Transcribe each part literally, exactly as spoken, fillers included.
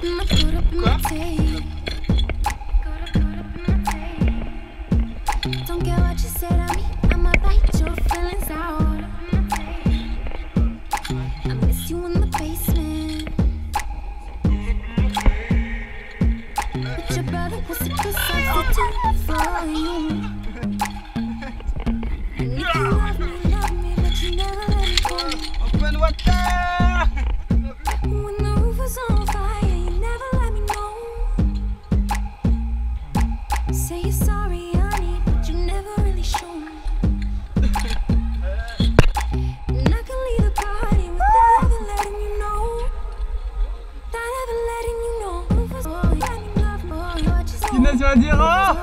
Inès va dire oh!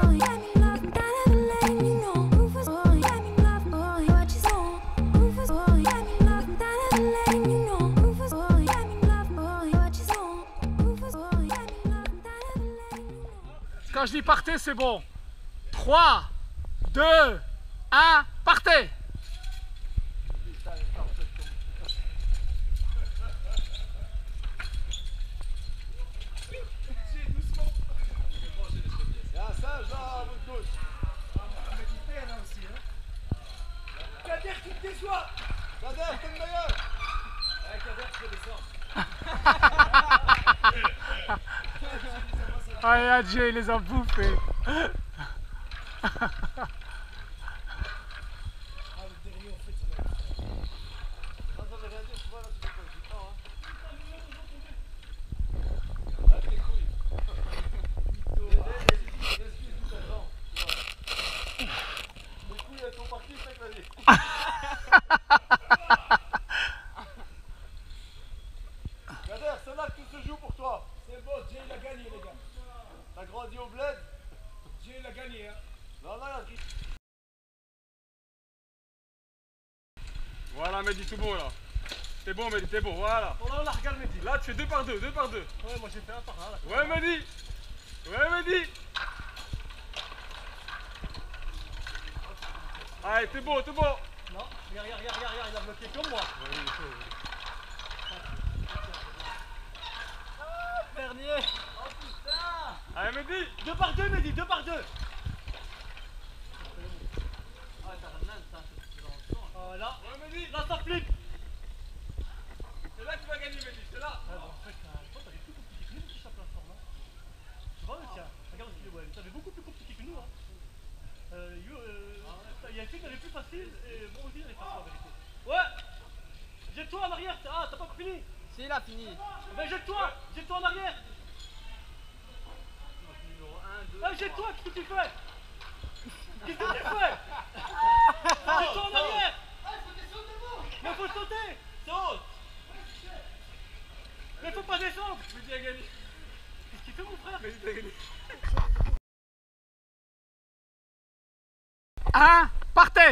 Quand je dis partez, c'est bon. trois, deux, un, partez! Kader, tu te déçois. Kader, t'es le meilleur. Ouais, Kader, tu peux descendre. Ah, regarde, Jay, il les a bouffés. Ah, le derrière, en fait, ça va être... Non, ça veut rien dire, tu vois, là, tu peux pas le temps, hein. Ah, tes couilles. Excuse tout ton genre, tu vois. Les couilles, elles sont parties, c'est ça que la vie. Kader, c'est là que tout se joue pour toi. C'est bon, Jay, il a gagné, les gars. T'as grandi au bled? Jay, il a gagné, hein. Non, non, il a gagné. Voilà, Mehdi, tout bon là. T'es bon, Mehdi, t'es bon, voilà. Oh là là, regarde Mehdi. Là, tu fais deux par deux, deux par deux. Ouais, moi j'ai fait un par un là. Ouais, Mehdi. Ouais, Mehdi. Allez, t'es bon, t'es bon. Non, regarde, regarde, regarde, regarde, il a bloqué comme moi. Ouais, il est chaud, ouais. Ah, Bernier. Oh putain. Allez, Mehdi. Deux par deux, Mehdi, deux par deux. Ah, t'as rien, t'as oh là, Ouais, Mehdi. là ça flippe. C'est là que tu vas gagner, Mehdi, c'est là. Ouais, bon, en fait, t'as des plus compliqués que nous qui sa plateforme. Hein. Tu vois, le tien, regarde ce qu'il est, ouais, t'avais beaucoup plus compliqué que nous. Hein. Euh, you, euh, il y a quelqu'un qui est plus facile et bon aussi, il est facile en vérité. Ouais. Jette-toi en arrière. Ah, t'as pas fini? Si, il a fini. Ben jette-toi. Jette-toi en arrière. Ah, jette-toi, qu'est-ce que tu fais? Qu'est-ce que tu fais? Jette-toi en arrière. Mais faut sauter. Saute. Mais faut pas descendre. Mehdi a gagné. Qu'est-ce qu'il fait mon frère? Mehdi a gagné. Un, partez!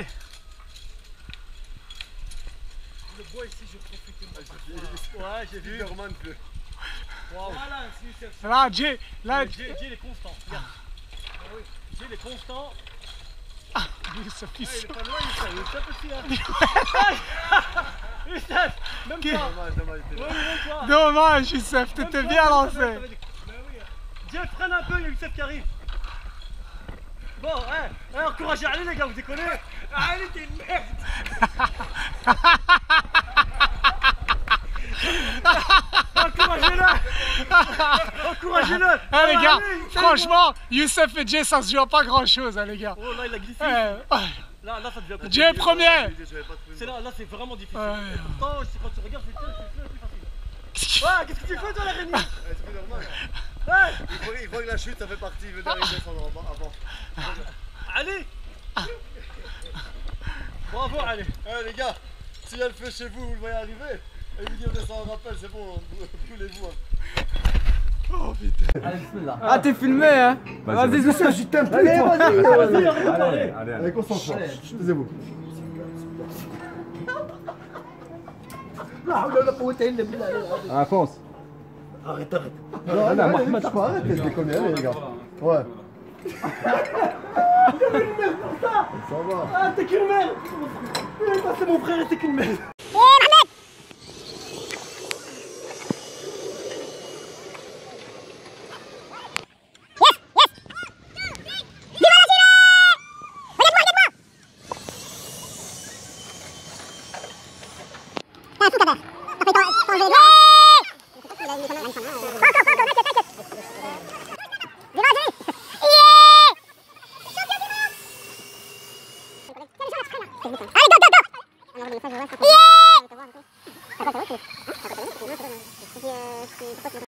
Le bois ici, je profite de moi. Ouais, j'ai vu. Wow. Voilà, c'est Là, Jay, là, Jay, Jay, il est constant. Regarde. Ah oui. Jay, il est constant. Youssef, Ah, il est Youssef. pas loin, Youssef. Youssef aussi, hein. Youssef, même Qui- toi. Dommage, dommage. Ouais, mais même toi. Dommage, Youssef, Même t'étais toi, bien Youssef, lancé. ça va être- Bah oui. Jay, freine un peu, il y a Youssef qui arrive. Bon, hein, hein, encouragez, allez les gars, vous déconnez. Allez, t'es une merde. Encouragez-le. Encouragez-le. Eh les gars, Allez, franchement, Youssef et Jay, ça se joue à pas grand chose, hein, les gars. Oh là, il a glissé. Eh, ouais. Là, là, ça devient compliqué. Jay premier. C'est là, là, c'est vraiment difficile. Ouais. Pourtant, c'est quand tu regardes, c'est le c'est le plus facile. Ouais, qu'est-ce que tu fais, toi, l'araignée? C'est normal. Ouais. Il faut, il faut que la chute, ça fait partie. Il veut d'arriver descendre en bas avant. Allez. Bravo, allez. Eh les gars, si elle fait chez vous, vous le voyez arriver, et vous dire descend en rappel, c'est bon, brûlez-vous. Hein. Oh putain. Ah, t'es filmé, hein? Vas-y, Youssef, je t'aime plus, toi. Vas-y, arrête de parler. Allez, allez, concentre-toi. Taisez-vous. Ah, fonce. Arrête, arrête. Non, non, Mohamed, je peux arrêter de déconner, allez les gars. Ouais. Ça va. Ah, t'es qu'une merde. C'est mon frère et t'es qu'une merde. un fou Kader. Après, t'as enlevé les doigts. Il a mis comme un Encore, encore, t'inquiète, t'inquiète. Viens, vas-y. Yeah. Champion du monde. Allez, go, go, go. Yeah.